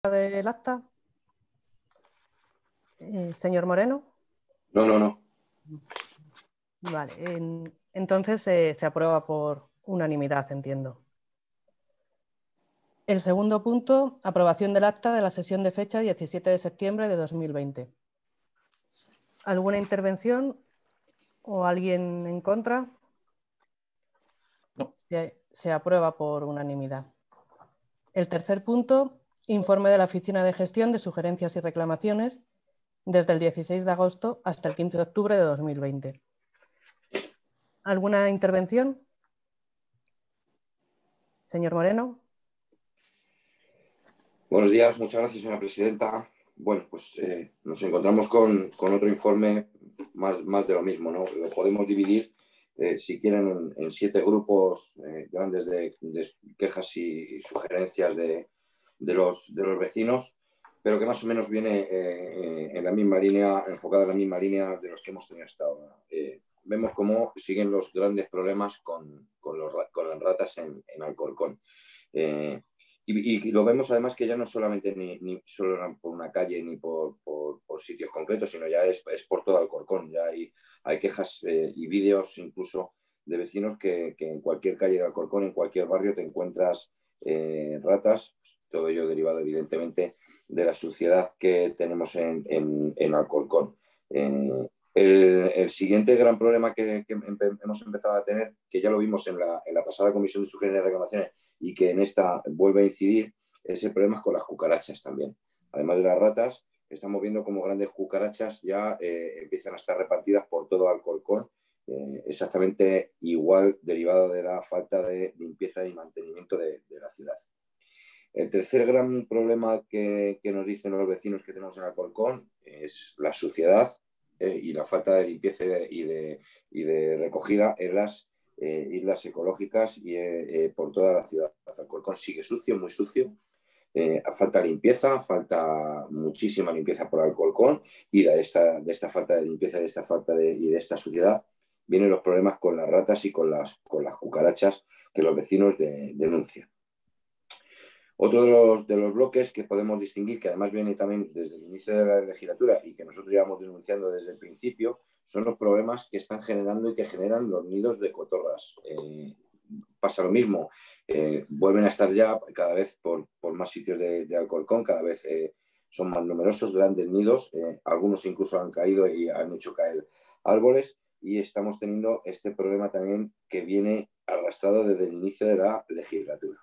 del acta. Señor Moreno. No. Vale, entonces se aprueba por unanimidad, entiendo. El segundo punto, aprobación del acta de la sesión de fecha 17 de septiembre de 2020. ¿Alguna intervención o alguien en contra? No. Se aprueba por unanimidad. El tercer punto, informe de la Oficina de Gestión de Sugerencias y Reclamaciones desde el 16 de agosto hasta el 15 de octubre de 2020. ¿Alguna intervención? Señor Moreno. Buenos días, muchas gracias, señora presidenta. Bueno, pues nos encontramos con otro informe más de lo mismo, ¿no? Lo podemos dividir, si quieren, en 7 grupos grandes de quejas y sugerencias de los vecinos, pero que más o menos viene en la misma línea, enfocada en la misma línea de los que hemos tenido hasta ahora. Vemos cómo siguen los grandes problemas con las ratas en Alcorcón. Y lo vemos además que ya no solamente ni solo por una calle ni por sitios concretos, sino ya es por todo Alcorcón. Ya hay quejas y vídeos incluso de vecinos que en cualquier calle de Alcorcón, en cualquier barrio, te encuentras ratas, todo ello derivado evidentemente de la suciedad que tenemos en Alcorcón. El siguiente gran problema que hemos empezado a tener, que ya lo vimos en la pasada comisión de sugerencias y reclamaciones y que en esta vuelve a incidir, es el problema con las cucarachas también. Además de las ratas, estamos viendo como grandes cucarachas ya empiezan a estar repartidas por todo Alcorcón, exactamente igual derivado de la falta de limpieza y mantenimiento de la ciudad. El tercer gran problema que nos dicen los vecinos que tenemos en Alcorcón es la suciedad y la falta de limpieza y de recogida en las islas ecológicas y por toda la ciudad. Alcorcón sigue sucio, muy sucio. Falta limpieza, falta muchísima limpieza por Alcorcón, y de esta falta de limpieza, de esta falta y de esta suciedad vienen los problemas con las ratas y con las cucarachas que los vecinos denuncian. Otro de los bloques que podemos distinguir, que además viene también desde el inicio de la legislatura y que nosotros llevamos denunciando desde el principio, son los problemas que están generando y que generan los nidos de cotorras. Pasa lo mismo, vuelven a estar ya cada vez por más sitios de Alcorcón, cada vez son más numerosos, grandes nidos, algunos incluso han caído y han hecho caer árboles, y estamos teniendo este problema también que viene arrastrado desde el inicio de la legislatura.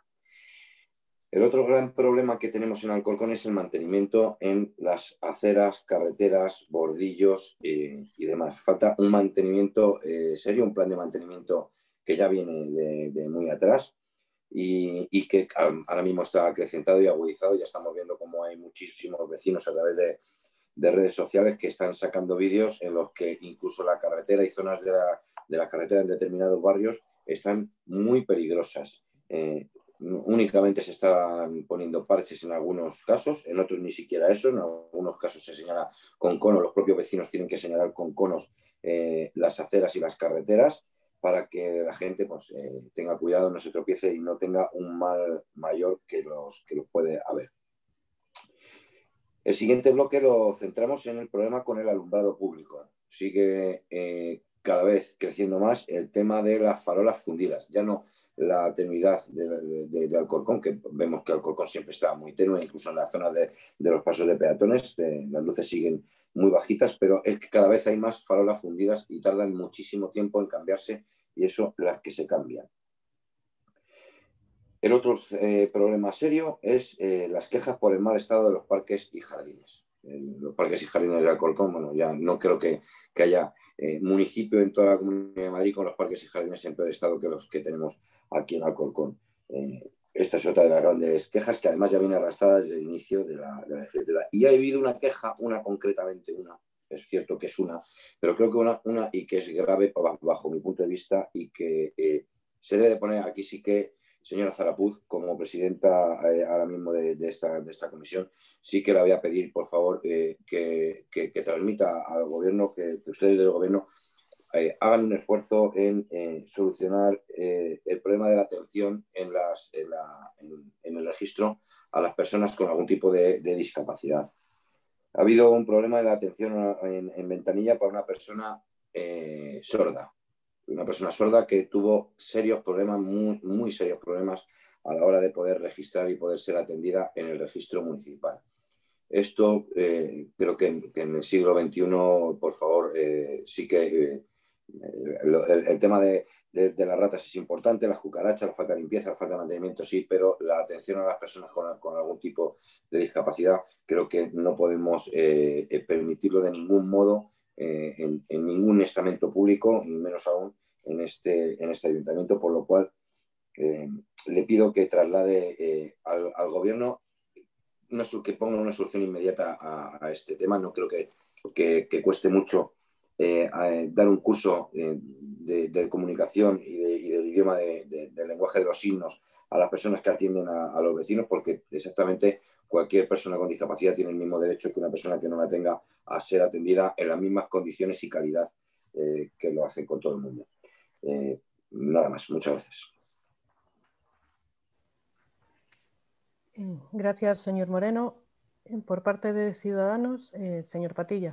El otro gran problema que tenemos en Alcorcón es el mantenimiento en las aceras, carreteras, bordillos y demás. Falta un mantenimiento serio, un plan de mantenimiento que ya viene de muy atrás y que ahora mismo está acrecentado y agudizado. Ya estamos viendo cómo hay muchísimos vecinos a través de redes sociales que están sacando vídeos en los que incluso la carretera y zonas de la carretera en determinados barrios están muy peligrosas. Únicamente se están poniendo parches en algunos casos, en otros ni siquiera eso, en algunos casos se señala con conos, los propios vecinos tienen que señalar con conos las aceras y las carreteras para que la gente pues, tenga cuidado, no se tropiece y no tenga un mal mayor que los puede haber. El siguiente bloque lo centramos en el problema con el alumbrado público. Sigue cada vez creciendo más el tema de las farolas fundidas, ya no la tenuidad de Alcorcón, que vemos que Alcorcón siempre está muy tenue, incluso en la zona de los pasos de peatones, las luces siguen muy bajitas, pero es que cada vez hay más farolas fundidas y tardan muchísimo tiempo en cambiarse, y eso las que se cambian. El otro problema serio es las quejas por el mal estado de los parques y jardines. Los parques y jardines de Alcorcón, bueno, ya no creo que haya municipio en toda la Comunidad de Madrid con los parques y jardines en peor estado que los que tenemos aquí en Alcorcón. Esta es otra de las grandes quejas que además ya viene arrastrada desde el inicio de la legislatura. Y ha habido una queja, concretamente una, es cierto que es una, pero creo que una y que es grave bajo mi punto de vista y que se debe de poner aquí sí que, señora Zarapuz, como presidenta ahora mismo de esta comisión, sí que la voy a pedir, por favor, que transmita al gobierno, que ustedes del gobierno hagan un esfuerzo en solucionar el problema de la atención en el registro a las personas con algún tipo de discapacidad. Ha habido un problema de la atención en Ventanilla para una persona sorda. Una persona sorda que tuvo serios problemas, muy, muy serios problemas a la hora de poder registrar y poder ser atendida en el registro municipal. Esto creo que en el siglo XXI, por favor, sí que el tema de las ratas es importante, las cucarachas, la falta de limpieza, la falta de mantenimiento, sí, pero la atención a las personas con algún tipo de discapacidad creo que no podemos permitirlo de ningún modo en ningún estamento público, y menos aún en este ayuntamiento, por lo cual le pido que traslade al gobierno que ponga una solución inmediata a este tema. No creo que cueste mucho dar un curso de comunicación y del idioma del lenguaje de los signos a las personas que atienden a los vecinos, porque exactamente cualquier persona con discapacidad tiene el mismo derecho que una persona que no la tenga a ser atendida en las mismas condiciones y calidad que lo hacen con todo el mundo. Nada más, muchas gracias. Gracias, señor Moreno. Por parte de Ciudadanos, señor Patilla.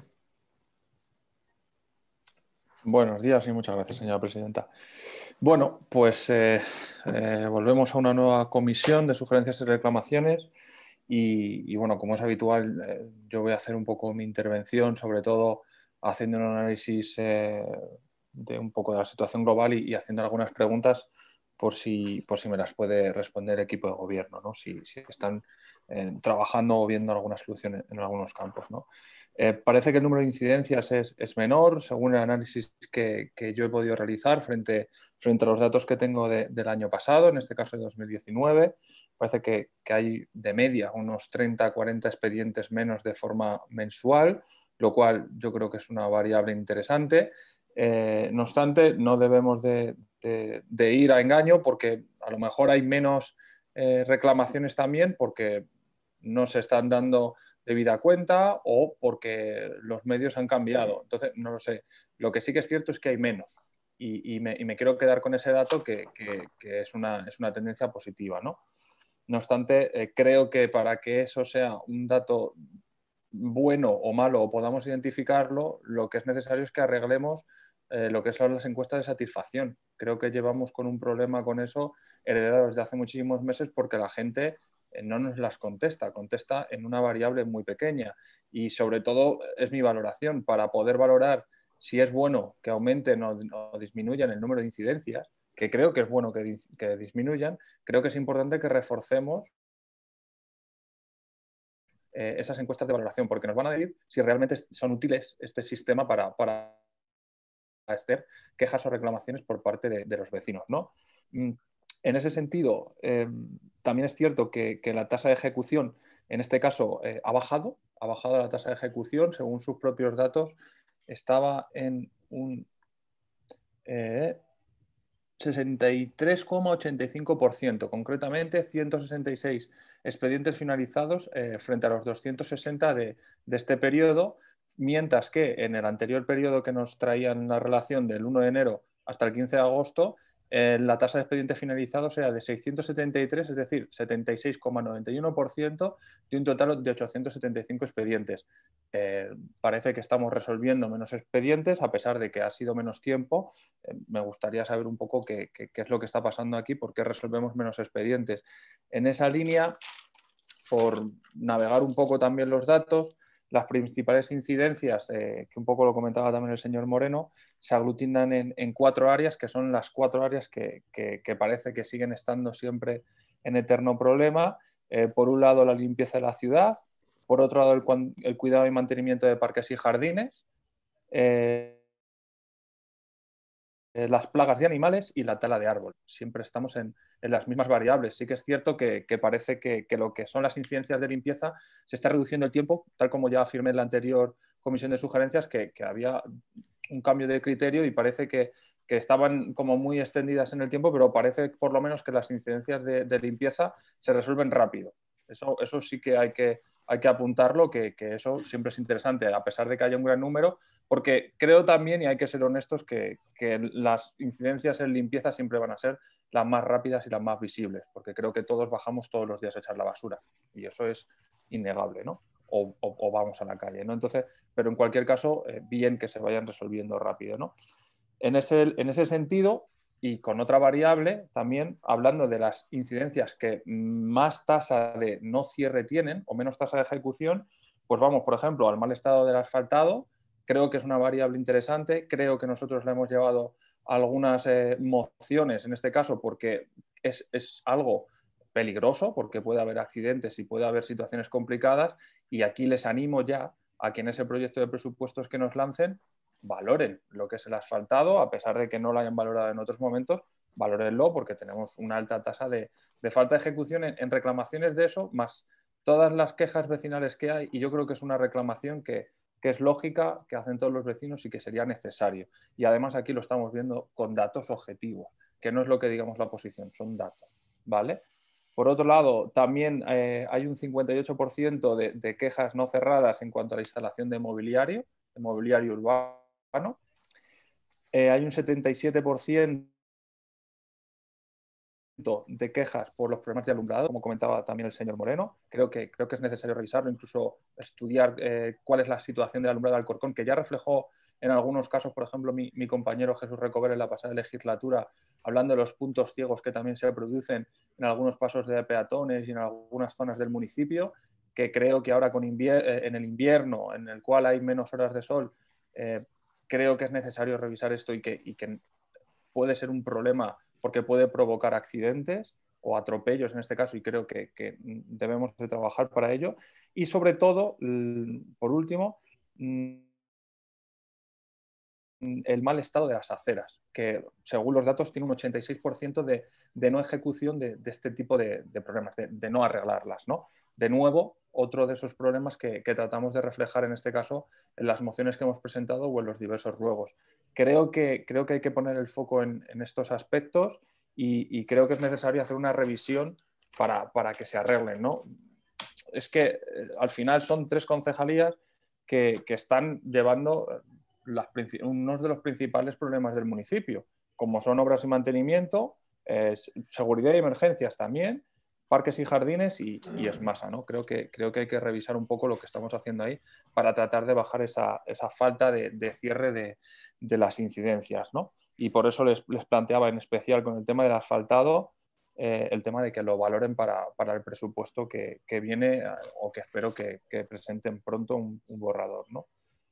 Buenos días y muchas gracias, señora presidenta. Bueno, pues volvemos a una nueva comisión de sugerencias y reclamaciones y bueno, como es habitual, yo voy a hacer un poco mi intervención, sobre todo haciendo un análisis de un poco de la situación global y haciendo algunas preguntas por si me las puede responder el equipo de gobierno, ¿no? Si están trabajando o viendo alguna solución en algunos campos, ¿no? Parece que el número de incidencias es menor, según el análisis que yo he podido realizar frente a los datos que tengo del año pasado, en este caso de 2019. Parece que hay de media unos 30-40 expedientes menos de forma mensual, lo cual yo creo que es una variable interesante. No obstante, no debemos de ir a engaño, porque a lo mejor hay menos reclamaciones también porque no se están dando debida cuenta o porque los medios han cambiado. Entonces, no lo sé. Lo que sí que es cierto es que hay menos y me quiero quedar con ese dato que es una tendencia positiva, ¿no? No obstante, creo que para que eso sea un dato bueno o malo o podamos identificarlo, lo que es necesario es que arreglemos lo que son las encuestas de satisfacción. Creo que llevamos con un problema con eso heredado desde hace muchísimos meses porque la gente no nos las contesta en una variable muy pequeña y sobre todo es mi valoración para poder valorar si es bueno que aumenten o disminuyan el número de incidencias, que creo que es bueno que disminuyan. Creo que es importante que reforcemos esas encuestas de valoración, porque nos van a decir si realmente son útiles este sistema para hacer quejas o reclamaciones por parte de los vecinos, ¿no? En ese sentido, también es cierto que la tasa de ejecución, en este caso, ha bajado la tasa de ejecución, según sus propios datos, estaba en un 63,85%, concretamente 166 expedientes finalizados frente a los 260 de este periodo, mientras que en el anterior periodo que nos traían la relación del 1 de enero hasta el 15 de agosto, la tasa de expedientes finalizados era de 673, es decir, 76,91% de un total de 875 expedientes. Parece que estamos resolviendo menos expedientes, a pesar de que ha sido menos tiempo. Me gustaría saber un poco qué es lo que está pasando aquí, por qué resolvemos menos expedientes. En esa línea, por navegar un poco también los datos, las principales incidencias, que un poco lo comentaba también el señor Moreno, se aglutinan en 4 áreas, que son las 4 áreas que parece que siguen estando siempre en eterno problema. Por un lado, la limpieza de la ciudad, por otro lado, el cuidado y mantenimiento de parques y jardines, las plagas de animales y la tala de árbol. Siempre estamos en las mismas variables. Sí que es cierto que parece que lo que son las incidencias de limpieza se está reduciendo el tiempo, tal como ya afirmé en la anterior comisión de sugerencias, que había un cambio de criterio y parece que estaban como muy extendidas en el tiempo, pero parece por lo menos que las incidencias de limpieza se resuelven rápido. Eso sí que hay que hay que apuntarlo, que eso siempre es interesante, a pesar de que haya un gran número, porque creo también, y hay que ser honestos, que las incidencias en limpieza siempre van a ser las más rápidas y las más visibles, porque creo que todos bajamos todos los días a echar la basura, y eso es innegable, ¿no? O vamos a la calle, ¿no? Entonces, pero en cualquier caso, bien que se vayan resolviendo rápido, ¿no? En ese sentido, y con otra variable, también hablando de las incidencias que más tasa de no cierre tienen o menos tasa de ejecución, pues vamos, por ejemplo, al mal estado del asfaltado. Creo que es una variable interesante, creo que nosotros le hemos llevado algunas mociones, en este caso, porque es algo peligroso, porque puede haber accidentes y puede haber situaciones complicadas, y aquí les animo ya a que en ese proyecto de presupuestos que nos lancen valoren lo que es el asfaltado, a pesar de que no lo hayan valorado en otros momentos, valórenlo, porque tenemos una alta tasa de falta de ejecución en reclamaciones de eso, más todas las quejas vecinales que hay, y yo creo que es una reclamación que es lógica, que hacen todos los vecinos y que sería necesario. Y además aquí lo estamos viendo con datos objetivos, que no es lo que digamos la oposición, son datos, ¿vale? Por otro lado, también hay un 58% de quejas no cerradas en cuanto a la instalación de mobiliario urbano. Hay un 77% de quejas por los problemas de alumbrado, como comentaba también el señor Moreno. Creo que es necesario revisarlo, incluso estudiar cuál es la situación del alumbrado de Alcorcón, que ya reflejó en algunos casos, por ejemplo, mi compañero Jesús Recover en la pasada legislatura, hablando de los puntos ciegos que también se producen en algunos pasos de peatones y en algunas zonas del municipio, que creo que ahora en el invierno, en el cual hay menos horas de sol, creo que es necesario revisar esto y que puede ser un problema porque puede provocar accidentes o atropellos en este caso, y creo que debemos de trabajar para ello. Y sobre todo, por último, el mal estado de las aceras, que según los datos tiene un 86% de no ejecución de este tipo de problemas, de no arreglarlas, ¿no? De nuevo, otro de esos problemas que tratamos de reflejar en este caso en las mociones que hemos presentado o en los diversos ruegos. Creo que hay que poner el foco en estos aspectos y creo que es necesario hacer una revisión para que se arreglen, ¿no? Es que al final son 3 concejalías que están llevando uno de los principales problemas del municipio, como son obras y mantenimiento, seguridad y emergencias también, parques y jardines y ESMASA, ¿no? Creo que hay que revisar un poco lo que estamos haciendo ahí para tratar de bajar esa falta de cierre de las incidencias, ¿no? Y por eso les planteaba en especial con el tema del asfaltado, el tema de que lo valoren para el presupuesto que viene o que espero que presenten pronto un borrador, ¿no?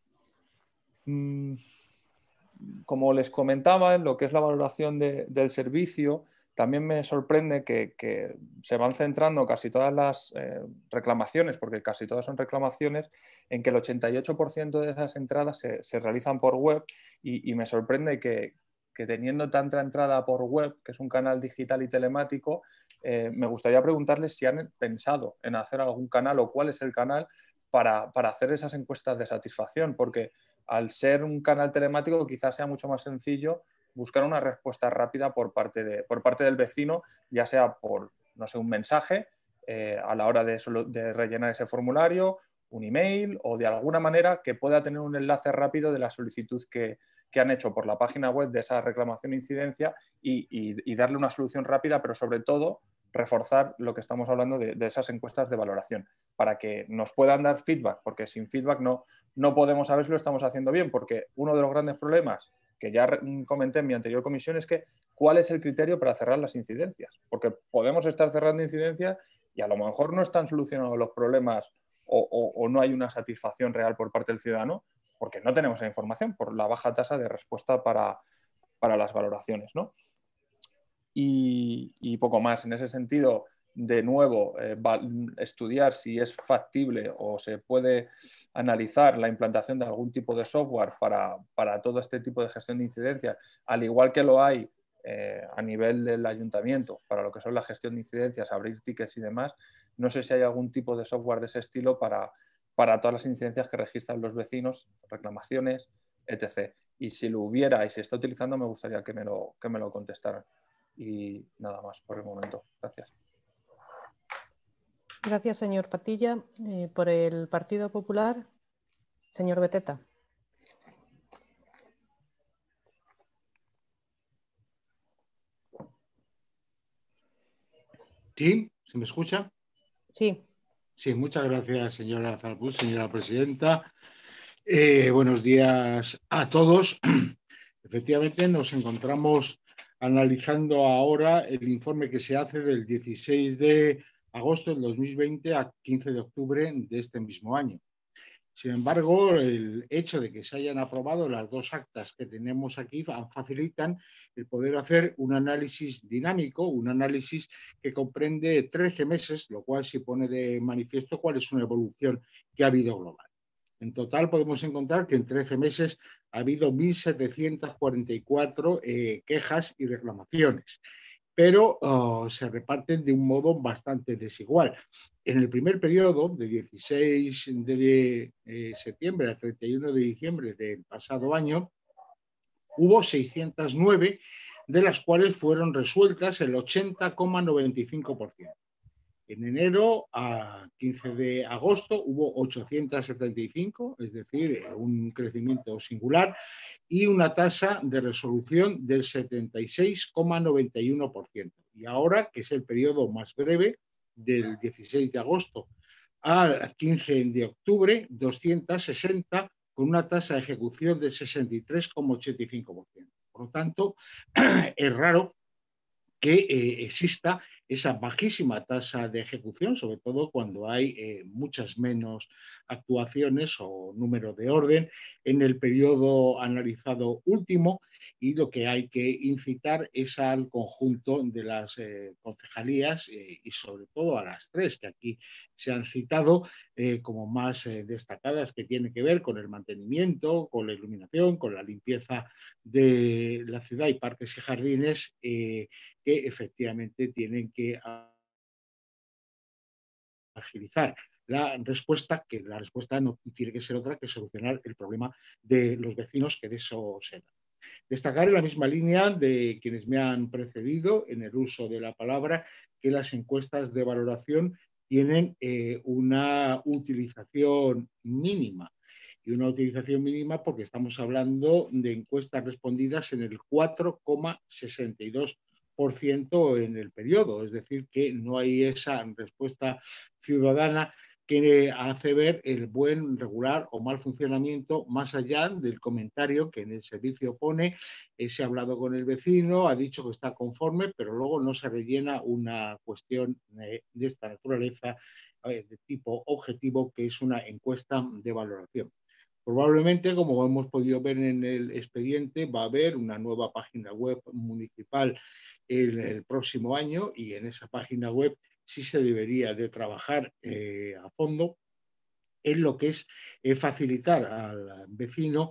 Como les comentaba, en lo que es la valoración del servicio, también me sorprende que se van centrando casi todas las reclamaciones, porque casi todas son reclamaciones, en que el 88% de esas entradas se realizan por web, y me sorprende que teniendo tanta entrada por web, que es un canal digital y telemático, me gustaría preguntarles si han pensado en hacer algún canal o cuál es el canal para hacer esas encuestas de satisfacción, porque al ser un canal telemático quizás sea mucho más sencillo buscar una respuesta rápida por parte del vecino, ya sea por, no sé, un mensaje a la hora de rellenar ese formulario, un email o de alguna manera que pueda tener un enlace rápido de la solicitud que han hecho por la página web de esa reclamación e incidencia y darle una solución rápida, pero sobre todo reforzar lo que estamos hablando de esas encuestas de valoración, para que nos puedan dar feedback, porque sin feedback no podemos saber si lo estamos haciendo bien, porque uno de los grandes problemas que ya comenté en mi anterior comisión es que cuál es el criterio para cerrar las incidencias, porque podemos estar cerrando incidencias y a lo mejor no están solucionados los problemas o no hay una satisfacción real por parte del ciudadano, porque no tenemos esa información, por la baja tasa de respuesta para las valoraciones, ¿no? Y poco más. En ese sentido, de nuevo, estudiar si es factible o se puede analizar la implantación de algún tipo de software para todo este tipo de gestión de incidencias, al igual que lo hay a nivel del ayuntamiento para lo que son la gestión de incidencias, abrir tickets y demás. No sé si hay algún tipo de software de ese estilo para todas las incidencias que registran los vecinos, reclamaciones, etc. Y si lo hubiera y se está utilizando, me gustaría que me lo contestaran. Y nada más por el momento. Gracias. Gracias, señor Patilla. Por el Partido Popular, señor Beteta. ¿Sí? ¿Se me escucha? Sí. Sí, muchas gracias, señora Zarbuz, señora presidenta. Buenos días a todos. Efectivamente, nos encontramos analizando ahora el informe que se hace del 16 de agosto del 2020 a 15 de octubre de este mismo año. Sin embargo, el hecho de que se hayan aprobado las dos actas que tenemos aquí facilitan el poder hacer un análisis dinámico, un análisis que comprende 13 meses, lo cual sí pone de manifiesto cuál es una evolución que ha habido global. En total podemos encontrar que en 13 meses ha habido 1.744 quejas y reclamaciones, pero se reparten de un modo bastante desigual. En el primer periodo, de 16 de septiembre a 31 de diciembre del pasado año, hubo 609, de las cuales fueron resueltas el 80,95%. En enero a 15 de agosto hubo 875, es decir, un crecimiento singular, y una tasa de resolución del 76,91%. Y ahora, que es el periodo más breve, del 16 de agosto al 15 de octubre, 260, con una tasa de ejecución del 63,85%. Por lo tanto, es raro que exista esa bajísima tasa de ejecución, sobre todo cuando hay muchas menos actuaciones o número de orden en el periodo analizado último, y lo que hay que incitar es al conjunto de las concejalías y sobre todo a las tres que aquí se han citado como más destacadas, que tienen que ver con el mantenimiento, con la iluminación, con la limpieza de la ciudad y parques y jardines, que efectivamente tienen que agilizar la respuesta, que la respuesta no tiene que ser otra que solucionar el problema de los vecinos, que de eso se da. Destacar en la misma línea de quienes me han precedido en el uso de la palabra, que las encuestas de valoración tienen una utilización mínima. Y una utilización mínima porque estamos hablando de encuestas respondidas en el 4,62% en el periodo, es decir, que no hay esa respuesta ciudadana que hace ver el buen, regular o mal funcionamiento, más allá del comentario que en el servicio pone, se ha hablado con el vecino, ha dicho que está conforme, pero luego no se rellena una cuestión de esta naturaleza, de tipo objetivo, que es una encuesta de valoración. Probablemente, como hemos podido ver en el expediente, va a haber una nueva página web municipal el próximo año, y en esa página web sí se debería de trabajar a fondo en lo que es facilitar al vecino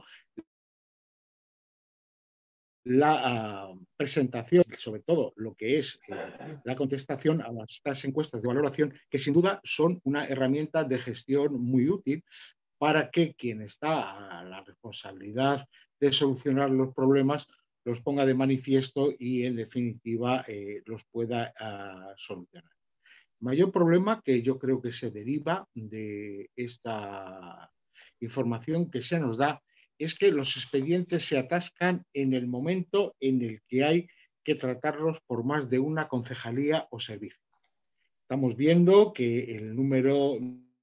la presentación, sobre todo lo que es la contestación a las encuestas de valoración, que sin duda son una herramienta de gestión muy útil para que quien está a la responsabilidad de solucionar los problemas los ponga de manifiesto y, en definitiva, los pueda solucionar. El mayor problema que yo creo que se deriva de esta información que se nos da es que los expedientes se atascan en el momento en el que hay que tratarlos por más de una concejalía o servicio. Estamos viendo que el número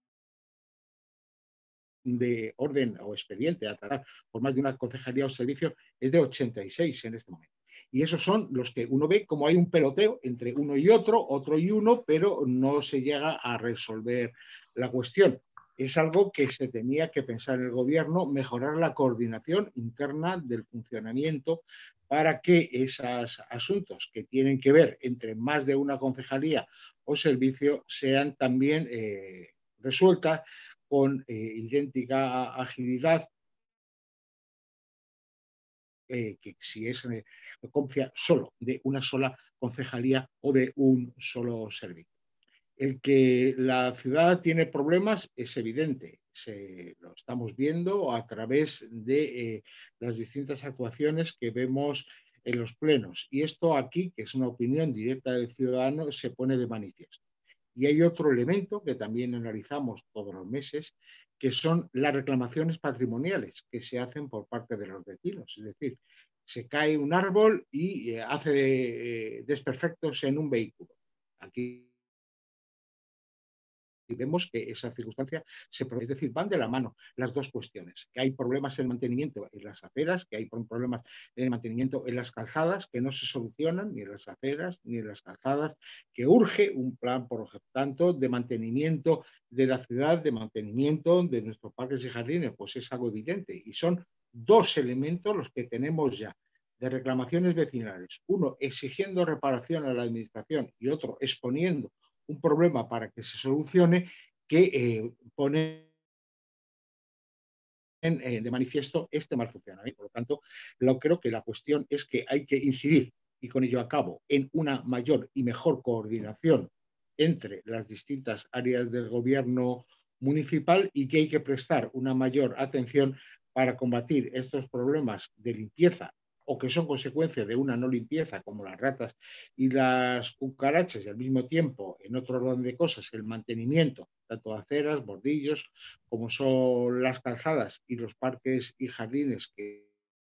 de orden o expediente a tratar por más de una concejalía o servicio es de 86 en este momento. Y esos son los que uno ve como hay un peloteo entre uno y otro y uno, pero no se llega a resolver la cuestión. Es algo que se tenía que pensar en el gobierno, mejorar la coordinación interna del funcionamiento para que esos asuntos que tienen que ver entre más de una concejalía o servicio sean también resueltas con idéntica agilidad que si es confía solo de una sola concejalía o de un solo servicio. El que la ciudad tiene problemas es evidente, lo estamos viendo a través de las distintas actuaciones que vemos en los plenos. Y esto aquí, que es una opinión directa del ciudadano, se pone de manifiesto. Y hay otro elemento que también analizamos todos los meses, que son las reclamaciones patrimoniales que se hacen por parte de los vecinos. Es decir, se cae un árbol y hace desperfectos en un vehículo. Aquí vemos que esa circunstancia es decir, van de la mano las dos cuestiones, que hay problemas en el mantenimiento en las aceras, que hay problemas en el mantenimiento en las calzadas que no se solucionan ni en las aceras ni en las calzadas, que urge un plan, por tanto, de mantenimiento de la ciudad, de mantenimiento de nuestros parques y jardines, pues es algo evidente y son dos elementos los que tenemos ya de reclamaciones vecinales, uno exigiendo reparación a la administración y otro exponiendo un problema para que se solucione, que pone de manifiesto este mal funcionamiento. Por lo tanto, creo que la cuestión es que hay que incidir, y con ello acabo, en una mayor y mejor coordinación entre las distintas áreas del gobierno municipal y que hay que prestar una mayor atención para combatir estos problemas de limpieza o que son consecuencia de una no limpieza, como las ratas y las cucarachas, y al mismo tiempo, en otro orden de cosas, el mantenimiento, tanto de aceras, bordillos, como son las calzadas y los parques y jardines que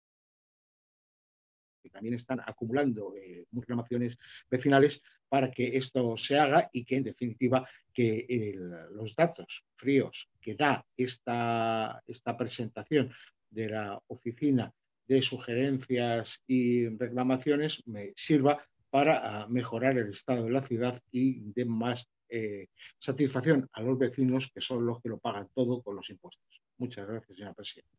también están acumulando reclamaciones vecinales para que esto se haga y que, en definitiva, que los datos fríos que da esta presentación de la oficina de sugerencias y reclamaciones me sirva para mejorar el estado de la ciudad y de más satisfacción a los vecinos, que son los que lo pagan todo con los impuestos. Muchas gracias, señora presidenta.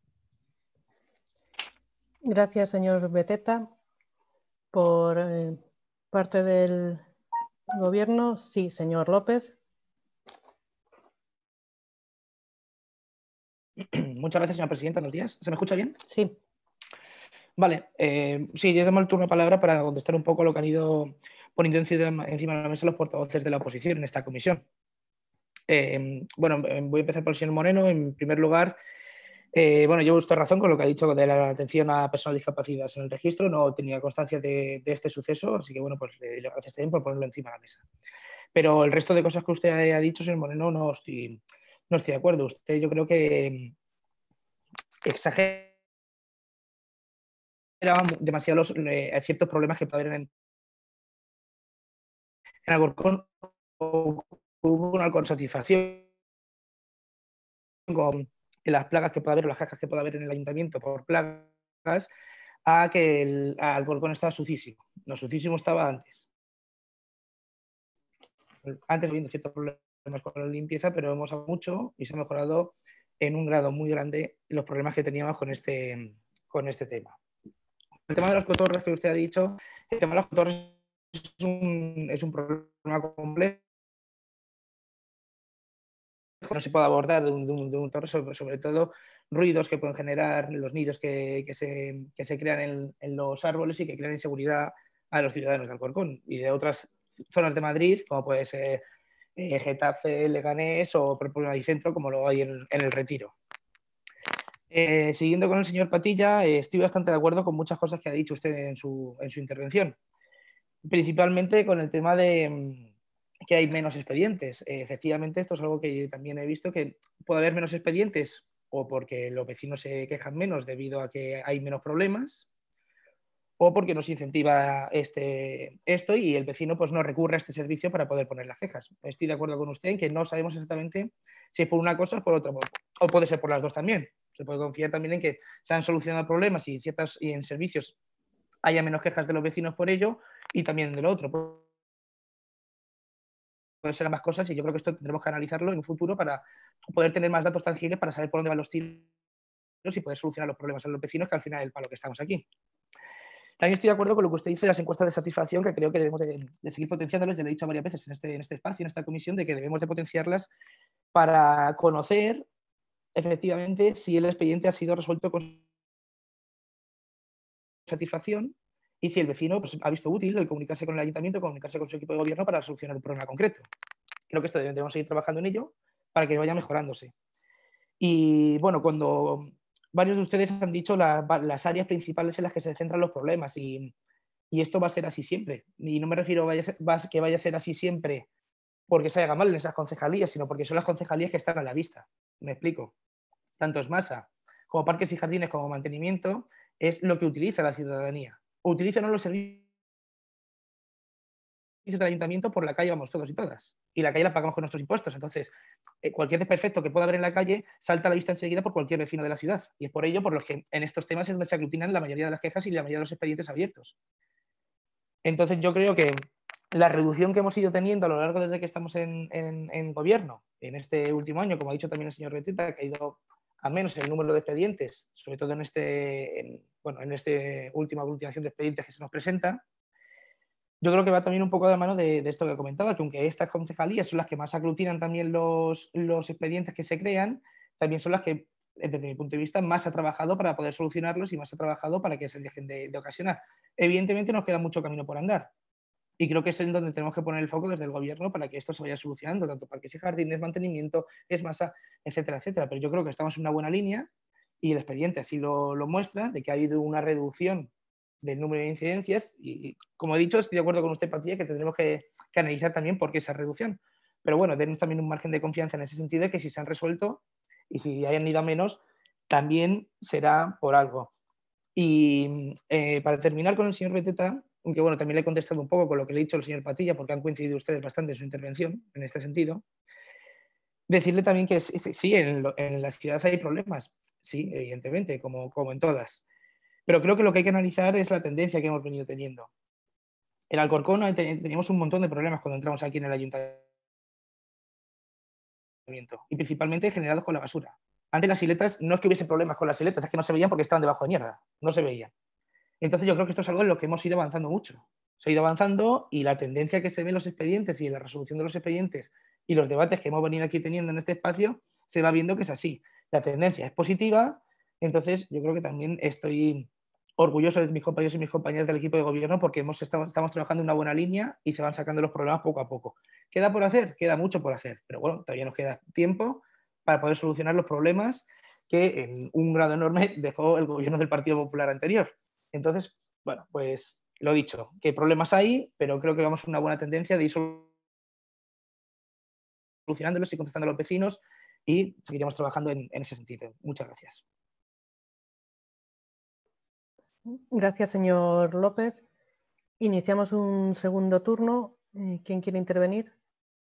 Gracias, señor Beteta. Por parte del Gobierno, sí, señor López. Muchas gracias, señora presidenta. Buenos días. ¿Se me escucha bien? Sí. Vale. Sí, yo tomo el turno de palabra para contestar un poco lo que han ido poniendo encima de la mesa los portavoces de la oposición en esta comisión. Bueno, voy a empezar por el señor Moreno. En primer lugar, bueno, llevo usted razón con lo que ha dicho de la atención a personas discapacitadas en el registro. No tenía constancia de este suceso, así que bueno, pues le gracias también por ponerlo encima de la mesa. Pero el resto de cosas que usted ha dicho, señor Moreno, no estoy de acuerdo. Usted, yo creo que exagera demasiado ciertos problemas que puede haber en Alcorcón. Hubo una consatisfacción con las plagas que puede haber o las cajas que puede haber en el ayuntamiento por plagas, a que Alcorcón estaba sucísimo. No, sucísimo estaba antes. Antes habiendo ciertos problemas con la limpieza, pero hemos avanzado mucho y se ha mejorado en un grado muy grande los problemas que teníamos con este tema. El tema de las cotorras que usted ha dicho, el tema de las cotorras es un problema complejo. No se puede abordar de un torre, sobre todo ruidos que pueden generar los nidos que se crean en los árboles y que crean inseguridad a los ciudadanos de Alcorcón y de otras zonas de Madrid, como puede ser Getafe, Leganés o Madrid Centro, como lo hay en el Retiro. Siguiendo con el señor Patilla, estoy bastante de acuerdo con muchas cosas que ha dicho usted en su intervención, principalmente con el tema de que hay menos expedientes. Efectivamente, esto es algo que también he visto, que puede haber menos expedientes o porque los vecinos se quejan menos debido a que hay menos problemas, o porque nos incentiva esto y el vecino pues no recurre a este servicio para poder poner las quejas. Estoy de acuerdo con usted en que no sabemos exactamente si es por una cosa o por otra, o puede ser por las dos también. Se puede confiar también en que se han solucionado problemas y en servicios haya menos quejas de los vecinos por ello y también de lo otro. Pueden ser ambas cosas y yo creo que esto tendremos que analizarlo en un futuro para poder tener más datos tangibles para saber por dónde van los tiros y poder solucionar los problemas a los vecinos, que al final es para lo que estamos aquí. También estoy de acuerdo con lo que usted dice de las encuestas de satisfacción, que creo que debemos de seguir potenciándolas. Ya lo he dicho varias veces en este espacio, en esta comisión, de que debemos de potenciarlas para conocer efectivamente si el expediente ha sido resuelto con satisfacción y si el vecino pues, ha visto útil el comunicarse con el ayuntamiento, comunicarse con su equipo de gobierno para solucionar un problema concreto. Creo que esto debemos seguir trabajando en ello para que vaya mejorándose. Y bueno, cuando varios de ustedes han dicho las áreas principales en las que se centran los problemas y esto va a ser así siempre. Y no me refiero a que vaya a ser así siempre porque se haga mal en esas concejalías, sino porque son las concejalías que están a la vista. Me explico. Tanto Esmasa como Parques y Jardines como mantenimiento es lo que utiliza la ciudadanía. O utiliza no los servicios del ayuntamiento, por la calle vamos todos y todas. Y la calle la pagamos con nuestros impuestos. Entonces, cualquier desperfecto que pueda haber en la calle salta a la vista enseguida por cualquier vecino de la ciudad. Y es por ello por lo que en estos temas es donde se aglutinan la mayoría de las quejas y la mayoría de los expedientes abiertos. Entonces, yo creo que la reducción que hemos ido teniendo a lo largo desde que estamos en gobierno, en este último año, como ha dicho también el señor Beteta, que ha ido a menos el número de expedientes, sobre todo en esta última aglutinación de expedientes que se nos presenta, yo creo que va también un poco de la mano de esto que comentaba, que aunque estas concejalías son las que más aglutinan también los expedientes que se crean, también son las que, desde mi punto de vista, más ha trabajado para poder solucionarlos y más ha trabajado para que se dejen de ocasionar. Evidentemente nos queda mucho camino por andar. Y creo que es en donde tenemos que poner el foco desde el gobierno para que esto se vaya solucionando, tanto parques y jardines, mantenimiento, Esmasa, etcétera, etcétera. Pero yo creo que estamos en una buena línea y el expediente así lo muestra, de que ha habido una reducción del número de incidencias y, como he dicho, estoy de acuerdo con usted, Patilla, que tendremos que analizar también por qué esa reducción. Pero bueno, tenemos también un margen de confianza en ese sentido de que si se han resuelto y si hayan ido a menos, también será por algo. Y para terminar con el señor Beteta, aunque bueno, también le he contestado un poco con lo que le he dicho al señor Patilla, porque han coincidido ustedes bastante en su intervención en este sentido, decirle también que sí, en la ciudad hay problemas, sí, evidentemente, como en todas. Pero creo que lo que hay que analizar es la tendencia que hemos venido teniendo. En Alcorcón teníamos un montón de problemas cuando entramos aquí en el ayuntamiento, y principalmente generados con la basura. Antes las siletas, no es que hubiese problemas con las siletas, es que no se veían porque estaban debajo de mierda, no se veían. Entonces yo creo que esto es algo en lo que hemos ido avanzando mucho. Se ha ido avanzando y la tendencia que se ve en los expedientes y en la resolución de los expedientes y los debates que hemos venido aquí teniendo en este espacio, se va viendo que es así. La tendencia es positiva, entonces yo creo que también estoy orgulloso de mis compañeros y mis compañeras del equipo de gobierno porque estamos trabajando en una buena línea y se van sacando los problemas poco a poco. ¿Queda por hacer? Queda mucho por hacer, pero bueno, todavía nos queda tiempo para poder solucionar los problemas que en un grado enorme dejó el gobierno del Partido Popular anterior. Entonces, bueno, pues lo dicho, que problemas hay, pero creo que vamos a una buena tendencia de ir solucionándolos y contestando a los vecinos y seguiremos trabajando en ese sentido. Muchas gracias. Gracias, señor López. Iniciamos un segundo turno. ¿Quién quiere intervenir?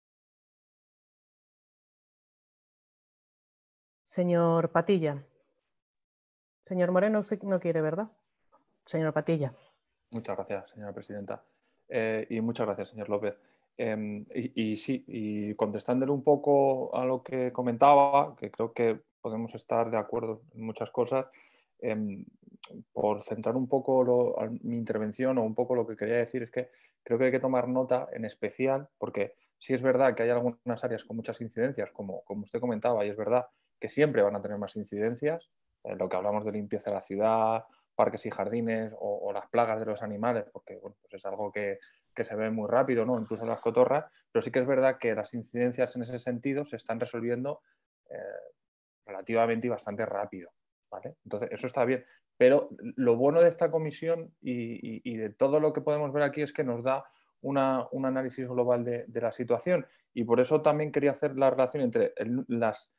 Señor Patilla. Señor Moreno, usted no quiere, ¿verdad? Señor Patilla. Muchas gracias, señora presidenta. Y muchas gracias, señor López. Sí, y contestándole un poco a lo que comentaba, que creo que podemos estar de acuerdo en muchas cosas, por centrar un poco mi intervención o un poco lo que quería decir es que creo que hay que tomar nota en especial, porque sí es verdad que hay algunas áreas con muchas incidencias, como usted comentaba, y es verdad que siempre van a tener más incidencias, lo que hablamos de limpieza de la ciudad, parques y jardines o las plagas de los animales, porque bueno, pues es algo que se ve muy rápido, ¿no? Incluso las cotorras, pero sí que es verdad que las incidencias en ese sentido se están resolviendo relativamente y bastante rápido, ¿vale? Entonces, eso está bien, pero lo bueno de esta comisión y de todo lo que podemos ver aquí es que nos da un análisis global de la situación, y por eso también quería hacer la relación entre las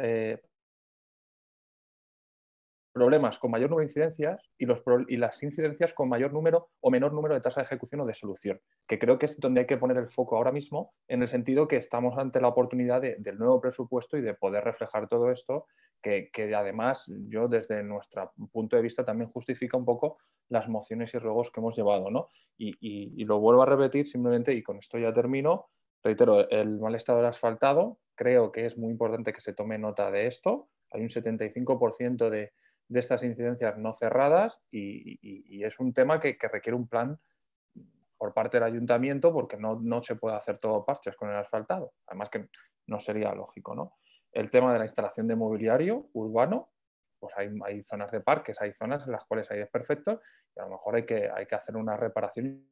problemas con mayor número de incidencias y las incidencias con mayor número o menor número de tasa de ejecución o de solución, que creo que es donde hay que poner el foco ahora mismo, en el sentido que estamos ante la oportunidad del nuevo presupuesto y de poder reflejar todo esto, que además yo desde nuestro punto de vista también justifica un poco las mociones y ruegos que hemos llevado, ¿no? Y lo vuelvo a repetir simplemente, y con esto ya termino, reitero, el mal estado del asfaltado, creo que es muy importante que se tome nota de esto. Hay un 75% de estas incidencias no cerradas y es un tema que requiere un plan por parte del ayuntamiento, porque no se puede hacer todo parches con el asfaltado, además que no sería lógico, ¿no? El tema de la instalación de mobiliario urbano, pues hay zonas de parques, hay zonas en las cuales hay desperfectos y a lo mejor hay que hacer una reparación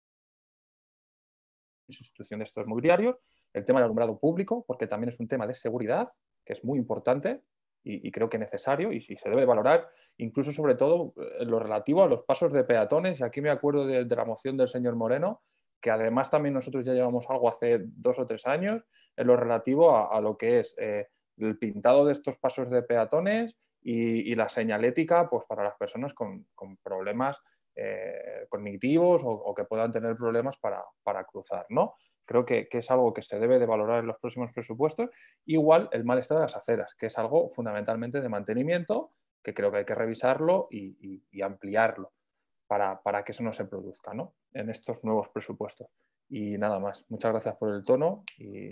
y sustitución de estos mobiliarios. El tema del alumbrado público, porque también es un tema de seguridad, que es muy importante y creo que necesario y se debe de valorar, incluso sobre todo en lo relativo a los pasos de peatones. Y aquí me acuerdo de la moción del señor Moreno, que además también nosotros ya llevamos algo hace 2 o 3 años en lo relativo a lo que es el pintado de estos pasos de peatones y la señalética pues, para las personas con problemas cognitivos o que puedan tener problemas para cruzar, ¿no? Creo que es algo que se debe de valorar en los próximos presupuestos. Igual el mal estado de las aceras, que es algo fundamentalmente de mantenimiento, que creo que hay que revisarlo y ampliarlo para que eso no se produzca, ¿no? En estos nuevos presupuestos. Y nada más. Muchas gracias por el tono.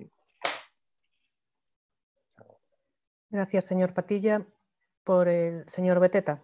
Gracias, señor Patilla. Por el señor Beteta.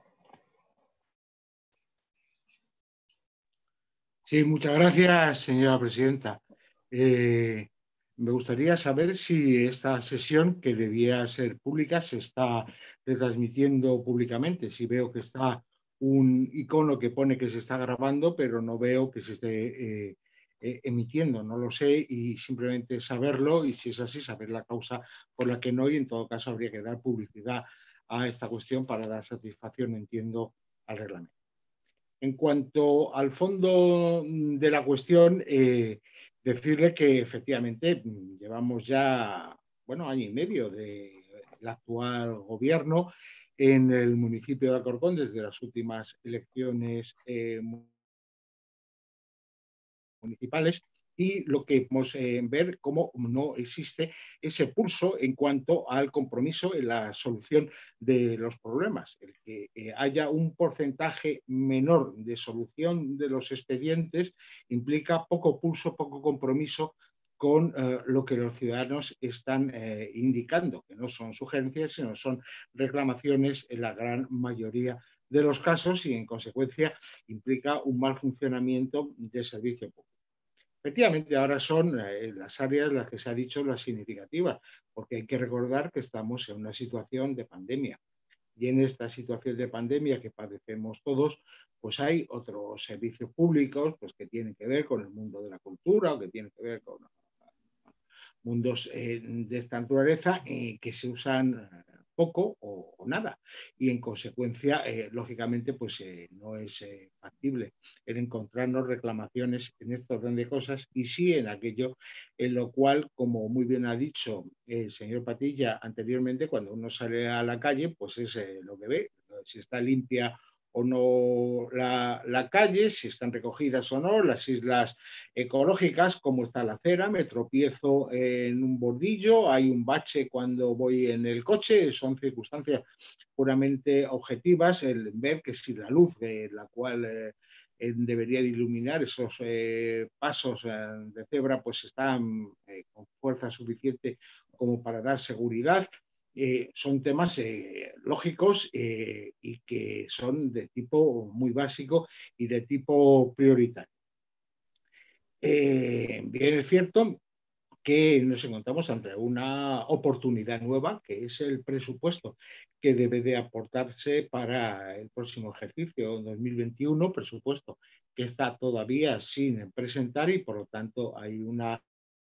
Sí, muchas gracias, señora presidenta. Me gustaría saber si esta sesión, que debía ser pública, se está retransmitiendo públicamente. Si veo que está un icono que pone que se está grabando, pero no veo que se esté emitiendo. No lo sé y simplemente saberlo, y si es así, saber la causa por la que no, y en todo caso habría que dar publicidad a esta cuestión para dar satisfacción, entiendo, al reglamento. En cuanto al fondo de la cuestión, decirle que efectivamente llevamos ya, bueno, año y medio del actual gobierno en el municipio de Alcorcón desde las últimas elecciones municipales, y lo que podemos ver cómo no existe ese pulso en cuanto al compromiso en la solución de los problemas. El que haya un porcentaje menor de solución de los expedientes implica poco pulso, poco compromiso con lo que los ciudadanos están indicando, que no son sugerencias, sino son reclamaciones en la gran mayoría de los casos, y en consecuencia implica un mal funcionamiento del servicio público. Efectivamente, ahora son las áreas las que se ha dicho las significativas, porque hay que recordar que estamos en una situación de pandemia. Y en esta situación de pandemia que padecemos todos, pues hay otros servicios públicos pues, que tienen que ver con el mundo de la cultura o que tienen que ver con mundos de esta naturaleza que se usan poco o nada, y en consecuencia, lógicamente, pues no es factible el encontrarnos reclamaciones en este orden de cosas, y sí en aquello en lo cual, como muy bien ha dicho el señor Patilla anteriormente, cuando uno sale a la calle, pues es lo que ve, si está limpia o no la calle, si están recogidas o no, las islas ecológicas, cómo está la acera, me tropiezo en un bordillo, hay un bache cuando voy en el coche, son circunstancias puramente objetivas, el ver que si la luz de la cual debería de iluminar esos pasos de cebra pues están con fuerza suficiente como para dar seguridad. Son temas lógicos y que son de tipo muy básico y de tipo prioritario. Bien, es cierto que nos encontramos ante una oportunidad nueva, que es el presupuesto que debe de aportarse para el próximo ejercicio 2021, presupuesto que está todavía sin presentar, y por lo tanto hay una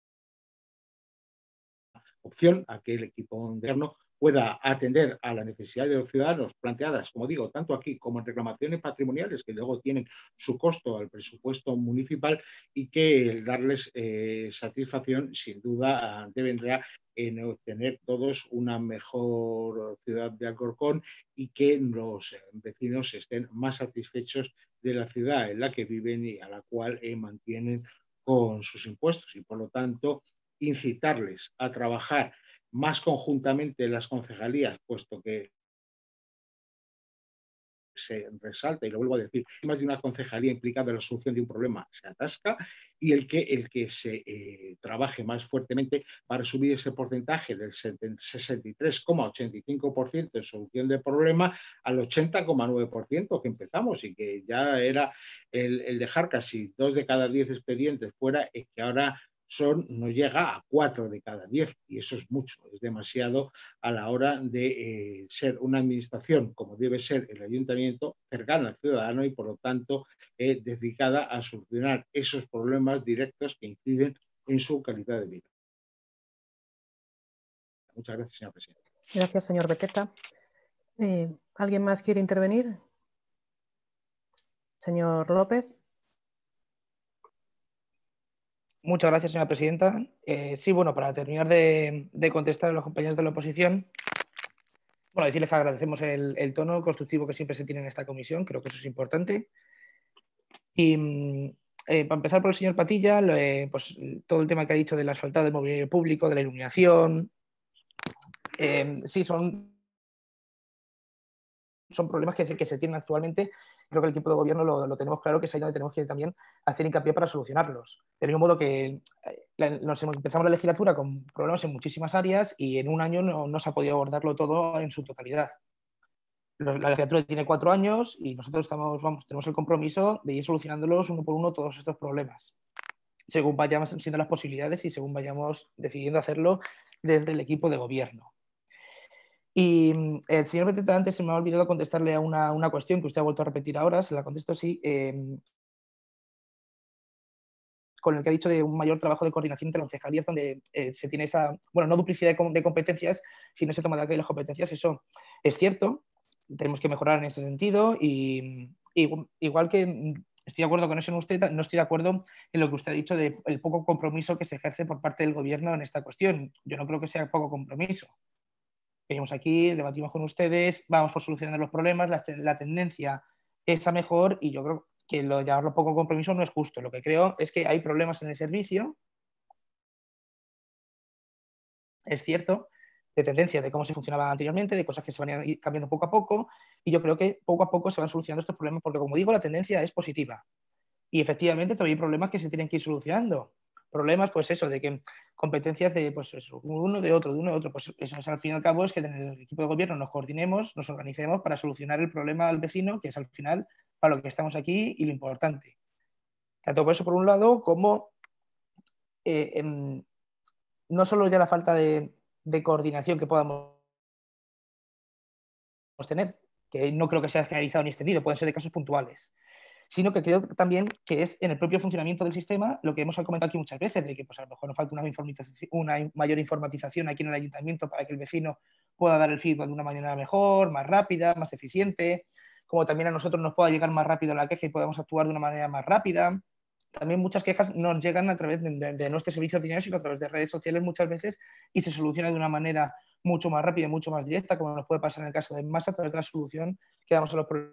opción a que el equipo gobierno pueda atender a las necesidades de los ciudadanos planteadas, como digo, tanto aquí como en reclamaciones patrimoniales, que luego tienen su costo al presupuesto municipal, y que darles satisfacción, sin duda, devendrá en obtener todos una mejor ciudad de Alcorcón, y que los vecinos estén más satisfechos de la ciudad en la que viven y a la cual mantienen con sus impuestos, y por lo tanto incitarles a trabajar más conjuntamente en las concejalías, puesto que se resalta, y lo vuelvo a decir, más de una concejalía implicada en la solución de un problema se atasca, y el que se trabaje más fuertemente para subir ese porcentaje del 63,85% en solución del problema al 80,9% que empezamos, y que ya era el dejar casi 2 de cada 10 expedientes fuera, es que ahora no llega a 4 de cada 10, y eso es mucho, es demasiado a la hora de ser una administración, como debe ser el ayuntamiento, cercana al ciudadano y por lo tanto dedicada a solucionar esos problemas directos que inciden en su calidad de vida. Muchas gracias, señor presidente. Gracias, señor Beteta. ¿Alguien más quiere intervenir? Señor López. Muchas gracias, señora presidenta. Sí, bueno, para terminar de contestar a los compañeros de la oposición, bueno, decirles que agradecemos el tono constructivo que siempre se tiene en esta comisión, creo que eso es importante. Y para empezar por el señor Patilla, pues todo el tema que ha dicho del asfaltado del mobiliario público, de la iluminación, sí, son problemas que se tienen actualmente. Creo que el equipo de gobierno lo tenemos claro, que es ahí donde tenemos que también hacer hincapié para solucionarlos. Del mismo modo que empezamos la legislatura con problemas en muchísimas áreas y en un año no se ha podido abordarlo todo en su totalidad. La legislatura tiene 4 años y nosotros tenemos el compromiso de ir solucionándolos uno por uno todos estos problemas, según vayamos siendo las posibilidades y según vayamos decidiendo hacerlo desde el equipo de gobierno. Y el señor Beteta, antes se me ha olvidado contestarle a una cuestión que usted ha vuelto a repetir ahora, se la contesto así, con el que ha dicho de un mayor trabajo de coordinación entre las concejalías, donde se tiene esa, bueno, no duplicidad de competencias, sino esa toma de las competencias. Eso es cierto, tenemos que mejorar en ese sentido y igual que estoy de acuerdo con eso en usted, no estoy de acuerdo en lo que usted ha dicho del poco compromiso que se ejerce por parte del gobierno en esta cuestión. Yo no creo que sea poco compromiso. Venimos aquí, debatimos con ustedes, vamos por solucionar los problemas, la tendencia es a mejor y yo creo que llamarlo poco compromiso no es justo. Lo que creo es que hay problemas en el servicio, es cierto, de tendencia de cómo se funcionaba anteriormente, de cosas que se van a ir cambiando poco a poco, y yo creo que poco a poco se van solucionando estos problemas, porque como digo, la tendencia es positiva. Y efectivamente todavía hay problemas que se tienen que ir solucionando. Problemas, pues eso, de que competencias de pues eso, uno de otro, pues eso al fin y al cabo es que en el equipo de gobierno nos coordinemos, nos organicemos para solucionar el problema del vecino, que es al final para lo que estamos aquí y lo importante. Tanto por eso por un lado, como no solo ya la falta de coordinación que podamos tener, que no creo que sea generalizado ni extendido, pueden ser de casos puntuales, sino que creo también que es en el propio funcionamiento del sistema lo que hemos comentado aquí muchas veces, de que pues, a lo mejor nos falta una mayor informatización aquí en el ayuntamiento para que el vecino pueda dar el feedback de una manera mejor, más rápida, más eficiente, como también a nosotros nos pueda llegar más rápido la queja y podamos actuar de una manera más rápida. También muchas quejas nos llegan a través de nuestros servicios ordinarios, sino a través de redes sociales muchas veces y se soluciona de una manera mucho más rápida y mucho más directa, como nos puede pasar en el caso de Masa, a través de la solución que damos a los problemas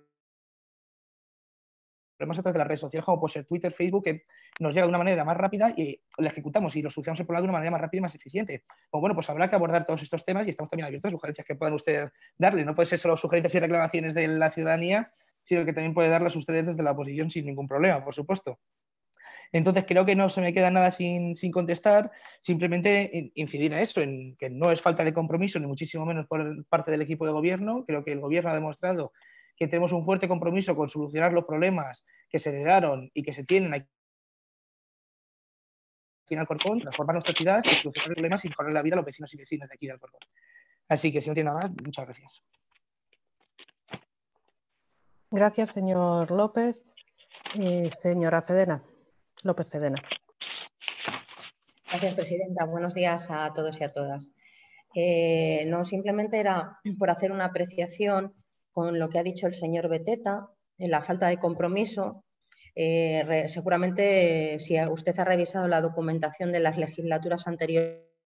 a través de las redes sociales, como puede ser Twitter, Facebook, que nos llega de una manera más rápida y la ejecutamos y lo solucionamos el problema de una manera más rápida y más eficiente. Pues bueno, pues habrá que abordar todos estos temas y estamos también abiertos a sugerencias que puedan ustedes darle. No puede ser solo sugerencias y reclamaciones de la ciudadanía, sino que también puede darlas ustedes desde la oposición sin ningún problema, por supuesto. Entonces creo que no se me queda nada sin contestar, simplemente incidir en eso, en que no es falta de compromiso, ni muchísimo menos por parte del equipo de gobierno. Creo que el gobierno ha demostrado que tenemos un fuerte compromiso con solucionar los problemas que se heredaron y que se tienen aquí en Alcorcón, transformar nuestra ciudad y solucionar problemas y mejorar la vida a los vecinos y vecinas de aquí de Alcorcón. Así que si no tiene nada más, muchas gracias. Gracias, señor López. Señora Cedena, López Cedena. Gracias, presidenta. Buenos días a todos y a todas. No, simplemente era por hacer una apreciación con lo que ha dicho el señor Beteta, en la falta de compromiso. Seguramente, si usted ha revisado la documentación de las legislaturas anteriores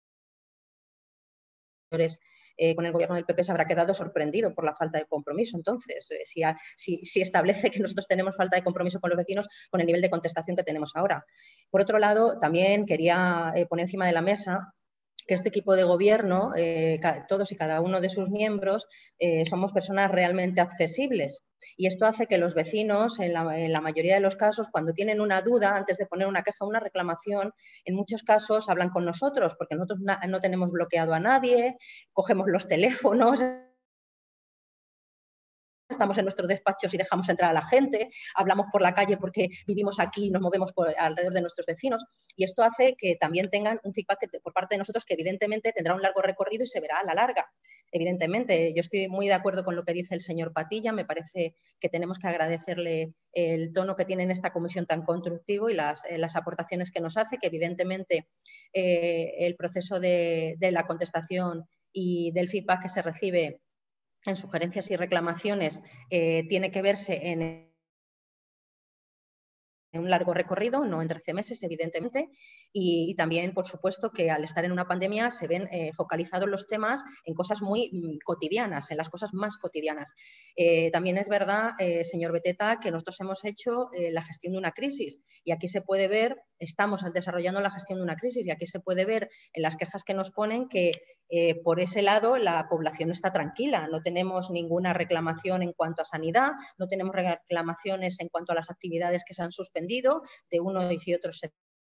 con el gobierno del PP, se habrá quedado sorprendido por la falta de compromiso. Entonces, si establece que nosotros tenemos falta de compromiso con los vecinos, con el nivel de contestación que tenemos ahora. Por otro lado, también quería poner encima de la mesa que este equipo de gobierno, todos y cada uno de sus miembros, somos personas realmente accesibles. Y esto hace que los vecinos, en la mayoría de los casos, cuando tienen una duda, antes de poner una queja o una reclamación, en muchos casos hablan con nosotros, porque nosotros no tenemos bloqueado a nadie, cogemos los teléfonos, estamos en nuestros despachos y dejamos entrar a la gente, hablamos por la calle porque vivimos aquí y nos movemos alrededor de nuestros vecinos, y esto hace que también tengan un feedback por parte de nosotros que evidentemente tendrá un largo recorrido y se verá a la larga. Evidentemente, yo estoy muy de acuerdo con lo que dice el señor Patilla, me parece que tenemos que agradecerle el tono que tiene en esta comisión tan constructivo y las aportaciones que nos hace, que evidentemente el proceso de la contestación y del feedback que se recibe en sugerencias y reclamaciones tiene que verse en un largo recorrido, no en 13 meses, evidentemente, y también, por supuesto, que al estar en una pandemia se ven focalizados los temas en cosas muy cotidianas, en las cosas más cotidianas. También es verdad, señor Beteta, que nosotros hemos hecho la gestión de una crisis y aquí se puede ver, estamos desarrollando la gestión de una crisis y aquí se puede ver en las quejas que nos ponen que por ese lado la población está tranquila, no tenemos ninguna reclamación en cuanto a sanidad, no tenemos reclamaciones en cuanto a las actividades que se han suspendido de uno y otros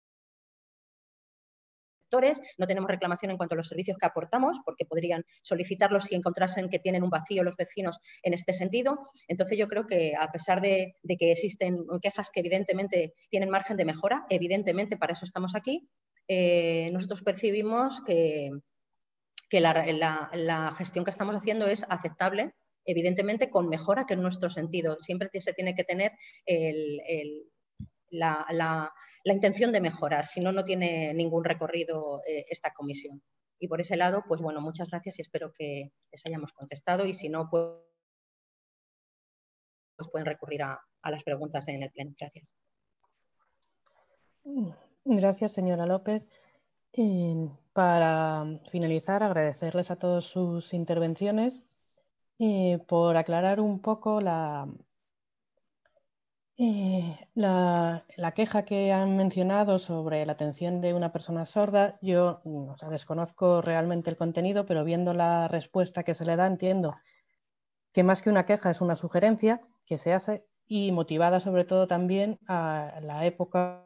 sectores, no tenemos reclamación en cuanto a los servicios que aportamos, porque podrían solicitarlos si encontrasen que tienen un vacío los vecinos en este sentido. Entonces yo creo que a pesar de que existen quejas que evidentemente tienen margen de mejora, evidentemente para eso estamos aquí, nosotros percibimos que la gestión que estamos haciendo es aceptable, evidentemente con mejora que en nuestro sentido. Siempre se tiene que tener la intención de mejorar, si no, no tiene ningún recorrido esta comisión. Y por ese lado, pues bueno, muchas gracias y espero que les hayamos contestado y si no, pues pueden recurrir a las preguntas en el pleno. Gracias. Gracias, señora López. Para finalizar, agradecerles a todos sus intervenciones por aclarar un poco la queja que han mencionado sobre la atención de una persona sorda. Yo desconozco realmente el contenido, pero viendo la respuesta que se le da entiendo que más que una queja es una sugerencia que se hace y motivada sobre todo también a la época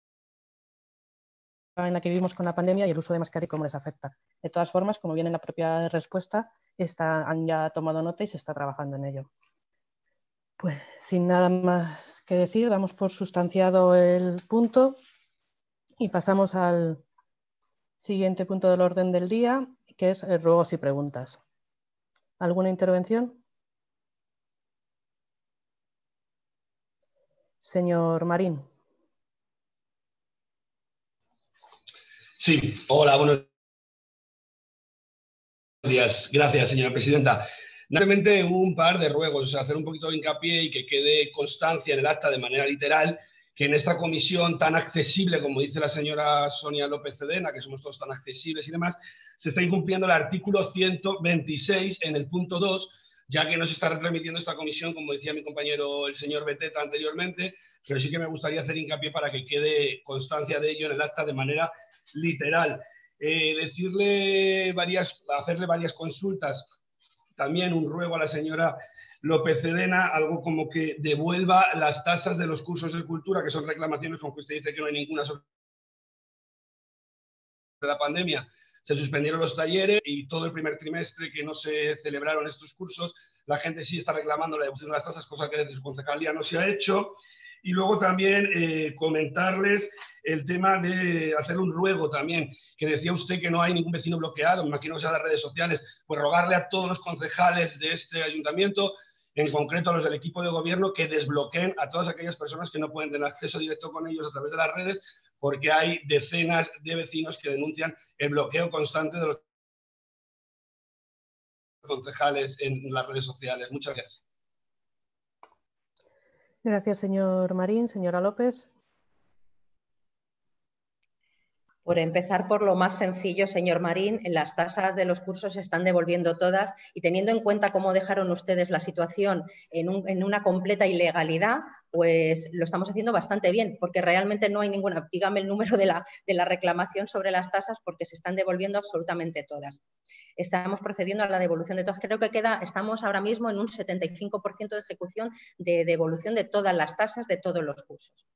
en la que vivimos con la pandemia y el uso de mascarilla y cómo les afecta. De todas formas, como viene en la propia respuesta, han ya tomado nota y se está trabajando en ello. Pues sin nada más que decir, damos por sustanciado el punto y pasamos al siguiente punto del orden del día, que es ruegos y preguntas. ¿Alguna intervención? Señor Marín. Sí, hola, buenos días. Gracias, señora presidenta. Simplemente un par de ruegos, hacer un poquito de hincapié y que quede constancia en el acta de manera literal que en esta comisión tan accesible, como dice la señora Sonia López Cedena, que somos todos tan accesibles y demás, se está incumpliendo el artículo 126 en el punto 2, ya que no se está retransmitiendo esta comisión, como decía mi compañero el señor Beteta anteriormente, pero sí que me gustaría hacer hincapié para que quede constancia de ello en el acta de manera literal. Hacerle varias consultas, también un ruego a la señora López Cedena, algo como que devuelva las tasas de los cursos de cultura, que son reclamaciones, aunque usted dice que no hay ninguna sobre la pandemia. Se suspendieron los talleres y todo el primer trimestre que no se celebraron estos cursos, la gente sí está reclamando la devolución de las tasas, cosa que desde su concejalía no se ha hecho. Y luego también comentarles el tema de hacer un ruego también, que decía usted que no hay ningún vecino bloqueado, me imagino que sea en las redes sociales, pues rogarle a todos los concejales de este ayuntamiento, en concreto a los del equipo de gobierno, que desbloqueen a todas aquellas personas que no pueden tener acceso directo con ellos a través de las redes, porque hay decenas de vecinos que denuncian el bloqueo constante de los concejales en las redes sociales. Muchas gracias. Gracias, señor Marín. Señora López. Por empezar por lo más sencillo, señor Marín, las tasas de los cursos se están devolviendo todas y teniendo en cuenta cómo dejaron ustedes la situación en una completa ilegalidad, pues lo estamos haciendo bastante bien, porque realmente no hay ninguna, dígame el número de la reclamación sobre las tasas, porque se están devolviendo absolutamente todas. Estamos procediendo a la devolución de todas. Creo que estamos ahora mismo en un 75% de ejecución de devolución de todas las tasas de todos los cursos.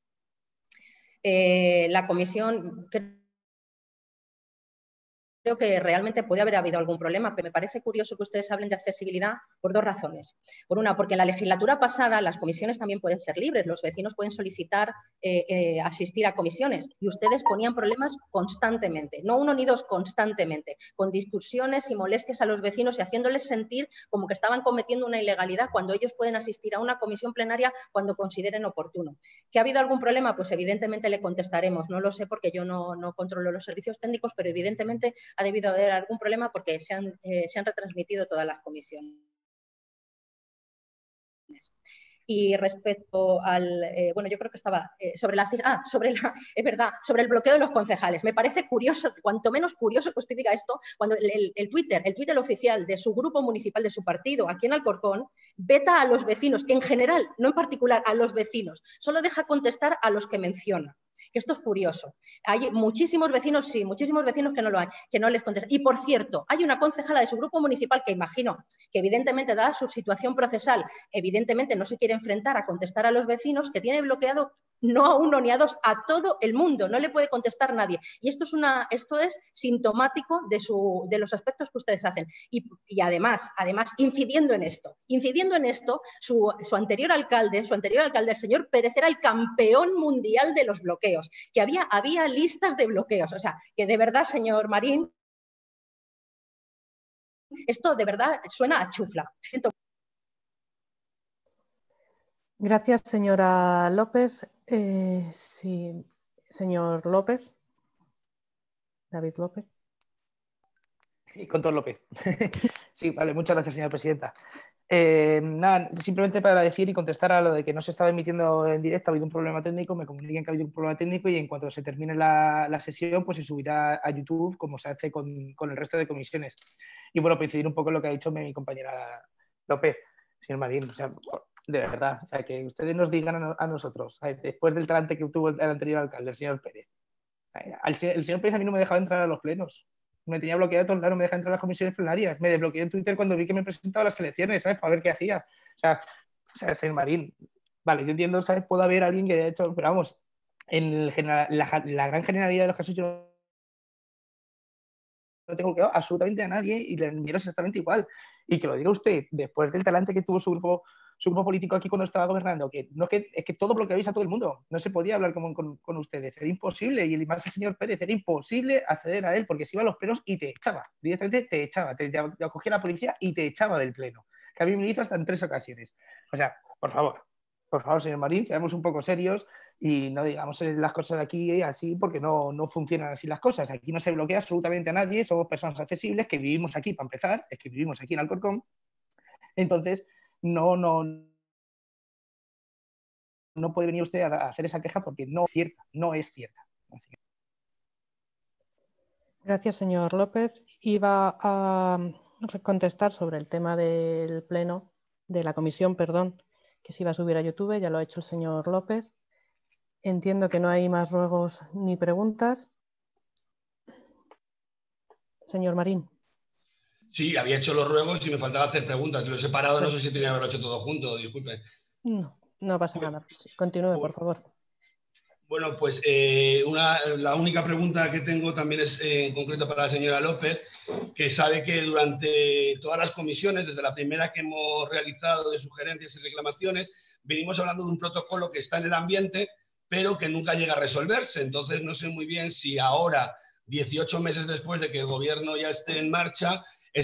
La comisión... Creo que realmente puede haber habido algún problema, pero me parece curioso que ustedes hablen de accesibilidad por dos razones. Por una, porque en la legislatura pasada las comisiones también pueden ser libres, los vecinos pueden solicitar asistir a comisiones y ustedes ponían problemas constantemente, no uno ni dos, constantemente, con discusiones y molestias a los vecinos y haciéndoles sentir como que estaban cometiendo una ilegalidad cuando ellos pueden asistir a una comisión plenaria cuando consideren oportuno. ¿Que ha habido algún problema? Pues evidentemente le contestaremos, no lo sé porque yo no controlo los servicios técnicos, pero evidentemente ha debido haber algún problema porque se han retransmitido todas las comisiones. Y respecto al, bueno, yo creo que estaba sobre la, es verdad, sobre el bloqueo de los concejales. Me parece curioso, cuanto menos curioso que usted diga esto, cuando el Twitter oficial de su grupo municipal, de su partido, aquí en Alcorcón, veta a los vecinos, en general, no en particular, a los vecinos. Solo deja contestar a los que menciona. Que esto es curioso. Hay muchísimos vecinos, sí, muchísimos vecinos que no lo hay, que no les contestan. Y, por cierto, hay una concejala de su grupo municipal que imagino que evidentemente, dada su situación procesal, evidentemente no se quiere enfrentar a contestar a los vecinos, que tiene bloqueado no a uno ni a dos, a todo el mundo, no le puede contestar nadie. Y esto es sintomático de los aspectos que ustedes hacen. Y además, incidiendo en esto, su anterior alcalde, el señor Pérez, era el campeón mundial de los bloqueos, que había listas de bloqueos. O sea, que de verdad, señor Marín, esto de verdad suena a chufla. Siento. Gracias, señora López. Sí, señor López. David López. Y con todo López. Sí, vale, muchas gracias, señora presidenta. Nada, simplemente para decir y contestar a lo de que no se estaba emitiendo en directo, ha habido un problema técnico, me comunican que ha habido un problema técnico y en cuanto se termine la sesión, pues se subirá a YouTube, como se hace con el resto de comisiones. Y bueno, para incidir un poco en lo que ha dicho mi compañera López, señor Marín, o sea, de verdad, o sea, que ustedes nos digan a nosotros, después del talante que tuvo el anterior alcalde, el señor Pérez, el señor Pérez a mí no me dejaba entrar a los plenos. Me tenía bloqueado todo el lado, no me deja entrar a las comisiones plenarias. Me desbloqueé en Twitter cuando vi que me presentaba a las elecciones, ¿sabes? Para ver qué hacía. O sea, señor Marín, vale, yo entiendo, ¿sabes? Puede haber alguien que haya hecho, pero vamos, en la gran generalidad de los casos yo no tengo bloqueado absolutamente a nadie y le miro exactamente igual. Y que lo diga usted, después del talante que tuvo su grupo político aquí cuando estaba gobernando, que no es que todo bloqueabais a todo el mundo, no se podía hablar con ustedes, era imposible, y más el señor Pérez, era imposible acceder a él, porque se iba a los plenos y te echaba, directamente te echaba, te cogía la policía y te echaba del pleno, que a mí me lo hizo hasta en 3 ocasiones. O sea, por favor, señor Marín, seamos un poco serios y no digamos las cosas aquí así, porque no funcionan así las cosas. Aquí no se bloquea absolutamente a nadie, somos personas accesibles que vivimos aquí, para empezar, es que vivimos aquí en Alcorcón. Entonces, no puede venir usted a hacer esa queja porque no es cierta. Así que... Gracias, señor López. Iba a contestar sobre el tema del pleno, de la comisión, perdón, que se iba a subir a YouTube, ya lo ha hecho el señor López. Entiendo que no hay más ruegos ni preguntas. Señor Marín. Sí, había hecho los ruegos y me faltaba hacer preguntas. Lo he separado, no sé si tenía que haberlo hecho todo junto, disculpe. No pasa nada. Continúe, por favor. Bueno, pues la única pregunta que tengo también es en concreto para la señora López, que sabe que durante todas las comisiones, desde la primera que hemos realizado de sugerencias y reclamaciones, venimos hablando de un protocolo que está en el ambiente, pero que nunca llega a resolverse. Entonces, no sé muy bien si ahora, 18 meses después de que el gobierno ya esté en marcha,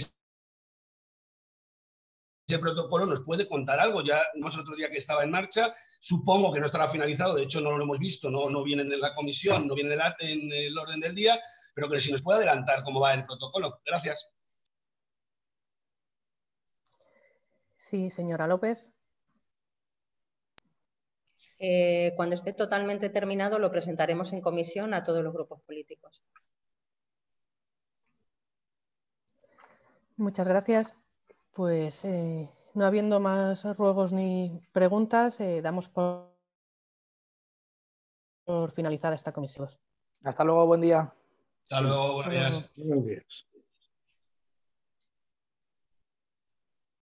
ese protocolo nos puede contar algo. Ya más el otro día que estaba en marcha, supongo que no estará finalizado, de hecho no lo hemos visto, no viene en la comisión, no viene en el orden del día, pero que si nos puede adelantar cómo va el protocolo. Gracias. Sí, señora López. Cuando esté totalmente terminado lo presentaremos en comisión a todos los grupos políticos. Muchas gracias. Pues no habiendo más ruegos ni preguntas, damos por finalizada esta comisión. Hasta luego, buen día. Hasta luego, buenos días. Buenos días.